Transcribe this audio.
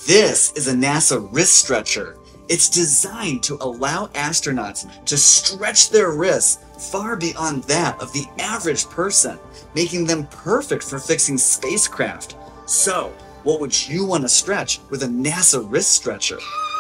This is a NASA wrist stretcher. It's designed to allow astronauts to stretch their wrists far beyond that of the average person, making them perfect for fixing spacecraft. So, what would you want to stretch with a NASA wrist stretcher?